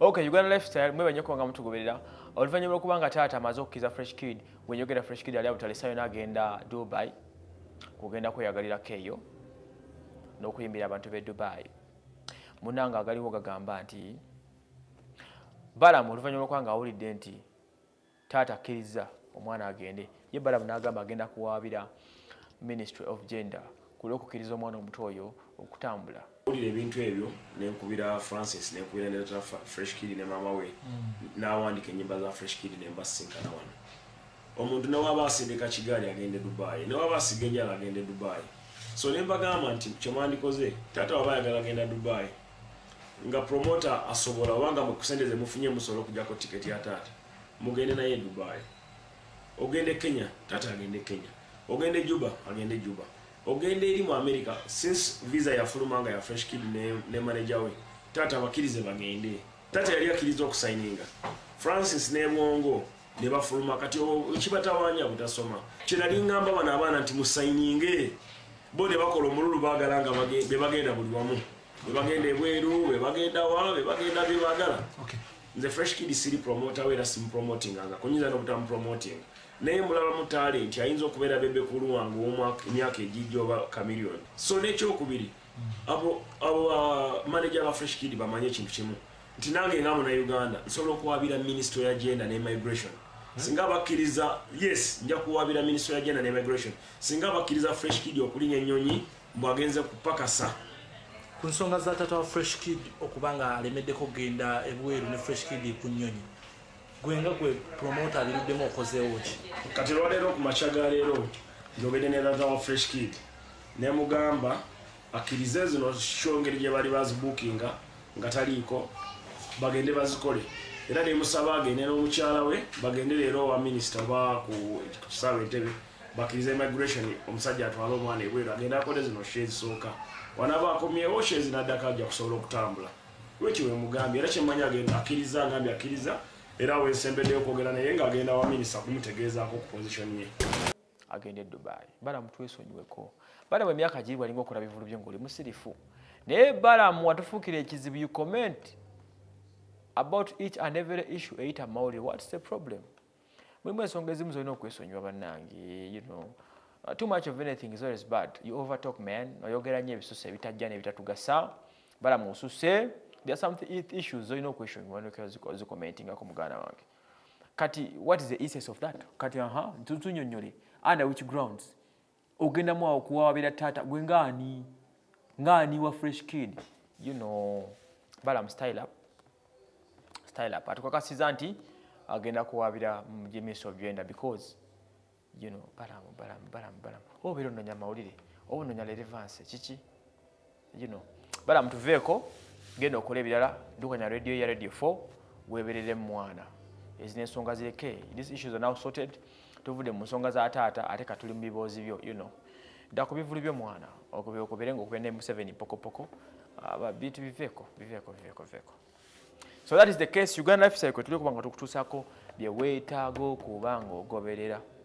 Okay, Uganda lifestyle mwe banyoko nga mutugoberera oluvanyuma okubanga taata amaze okukiza Fresh Kid wenyogera Fresh Kid ali abutalisayo n'agenda Dubai kugenda kweyagalira keyo n'okuyimbira abantu be Dubai munanga agaliwo gagamba nti Balamu oluvanyuma okubanga awulidde nti taata akkiriza omwana agende ye Balamu n'agamba agenda kuwaabira Ministry of Gender kulw'okukkiriza omwana omuto oyo okutambula. Olire ebintu ebyo nenkubira Francis nenkubira ndeta Fresh Kid ne mama we n'awandika ennyimba za Fresh Kid ne mbasinkana wano. Omuntu n'owaba asindika kigali agende Dubai n'owaba asiga enjala agende Dubai. So ne mbagamba nti kyemwandikoze taata waba ayagala agenda Dubai nga promoter asobola wanga mukusendeze mufunye musolo kujjako tiketi ya taata mugende naye Dubai. Ogende Kenya taata agende Kenya. Ogende Juba agende Juba. Ogende eri mu America since visa ya fulumanga ya Fresh Kid ne manager we tata bakirize bagende tata yali akiriza okusigninga Francis ne Mwongo ne bafuluma kati kibatawanya butasoma kirali ngamba bana abaana nti musigninge bo ne bakola omululu bagalanga bagenda buli wamu bagende bweru bagenda wa bagenda bibagala. Okay, nze Fresh Kid siri promoter we sim promoting anga kunyiza no butam promoting naye mulala mu talent ayinza okubeera bebe kulu wangu emyaka ejijjo oba chameleon. So n'ekyokubiri abo manager ba Fresh Kid bamanye ekintu kimu nti nange nga muna Uganda nsobola okuwaabira Ministry ya Gender ne Migration singa bakkiriza yes nja kuwaabira Ministry ya Gender ne Migration singa bakkiriza Fresh Kid okulinya ennyonyi mbwagenze kupakasa ku nsonga za taata wa Fresh Kid okubanga alemeddeko kugenda ebweru ne Fresh Kid ku nnyonyi gwenga gwe promoter aliruddemu okozeewo ki kati lwaleero ku machaga leero njogedde ne taata wa Fresh Kid ne mugamba akkirize zino shongeri gye bali bazibookinga nga taliiko bagende bazikole era ne musaba agende n'omukyala we bagende leero wa minister ba ku kisaawe Entebbe bakkirize immigration omusajja atwala omwana ebweru agende akole zino shezisooka wanaba akomyewo shezi naddaka ajja kusobola okutambula lwekyo we mugambye era kyemmanya agenda akkiriza ngambye akkiriza era wensembeddeyo okwogera naye ng'agenda wa minisita kumutegeezaako ku position ye agende Dubai. Balamu twesonyiweko. Balamu emyaka giri walinga okola bivulu bye ng'oli musirifu naye Balamu watufuukira ekizibu. You comment about each and every issue eyita Mawulire. What's the problem? Mulimu ensonga ezimu zolina okwesonyiwa bannange. You know, too much of anything is always bad. You overtalk man oyogera nnyo ebisusse ebitajja n'ebitatugasa. Balamu osusse. There are some issues zolina okwesonyiwa zikomentingako muganda wange. Kati what is the essence of that? Kati ntunyonnyole under which grounds ogenda mu okuwaabira taata gwe ngani wa Fresh Kid. You know, Balamu style up atukakasiza nti agenda kuwaabira Ministry of Gender because you know Balamu obeera ononya Mawulire oba ononya relevance kiki you know Balamu tuveeko genda okola ebirala ndukanya radio ya Radio 4 weberere mwana ezine ensonga zireke. These issues are now sorted. Tuvudde mu nsonga za taata ate katuli mu biboozi byo you know ndakubivulu byo mwana okuberenga okubenda M7 pokopoko bitu biveeko. So that is the case. Uganda lifestyle kwe tuli kubanga tukutuusako bye weetaaga okubanga ogoberera.